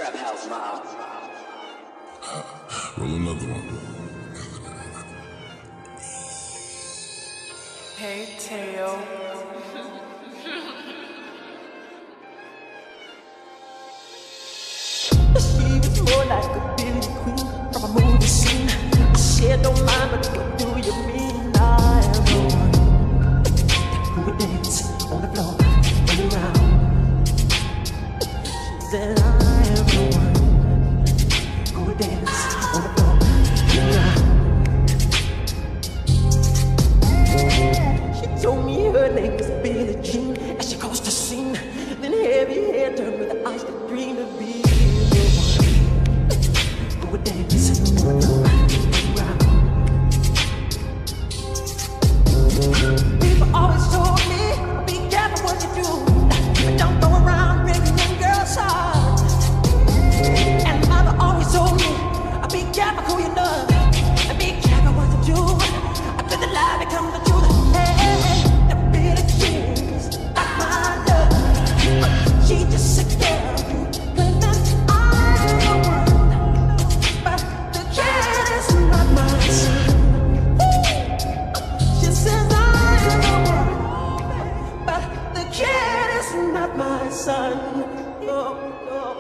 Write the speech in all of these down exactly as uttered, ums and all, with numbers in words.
Trap House Mob. Roll another one. Hey, Teo. She was more like a Billy Queen from a movie scene. I said, don't mind, but what do you mean? I am the one who would dance on the floor and around. She said, I am the one who would dance on the floor and around. She told me her name was Billie Jean as she crossed the scene. Then heavy hair turned with the eyes that dreamed of being dance on the floor around. People always told me, be careful what you do, don't go around breaking young girls' hearts. And mother always told me, be careful who you love, and be careful what you do, until the lie becomes the truth. Hey, the bitter cheese, not my love, she just a girl. Son, oh, oh.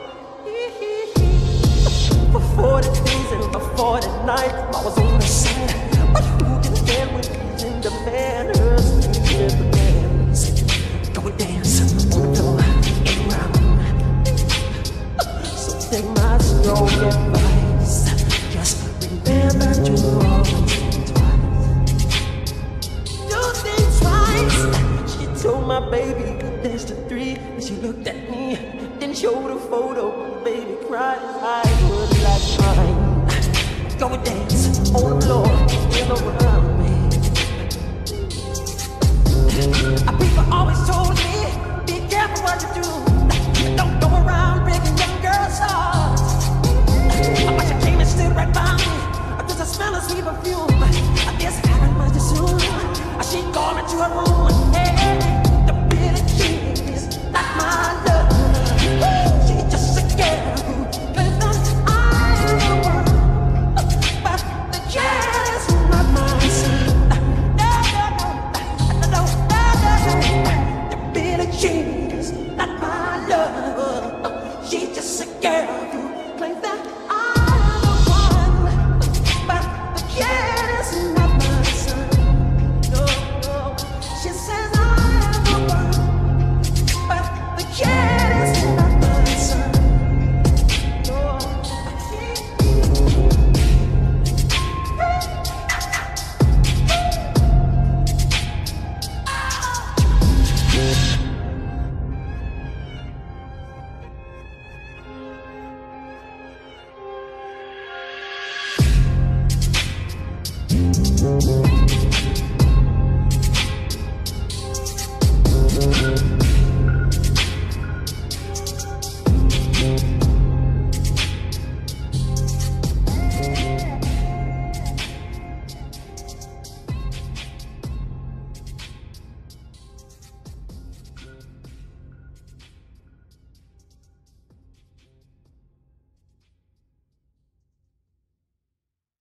For forty days and for forty nights, I was on the side. But who can stand when he's in demand? Her sweet little dance, go and dance on the floor and round. So take my strong advice, just remember to always think twice. Do things twice. She told my baby dance to three, and she looked at me, then showed a photo. Baby cried, I would like mine. Go and dance on the floor and around me. People always told me, be careful what you do, don't go around breaking young girls' hearts. But she came and stood right by me, cause I smell a sweet perfume. This happened much too soon. She called me to her room. Hey, hey, hey. Not my love, she just a girl who claims that I am the one, but the cat is not my son. No, no, no, no, no, no, the Billie Jean is not my love. She's just a girl who claims that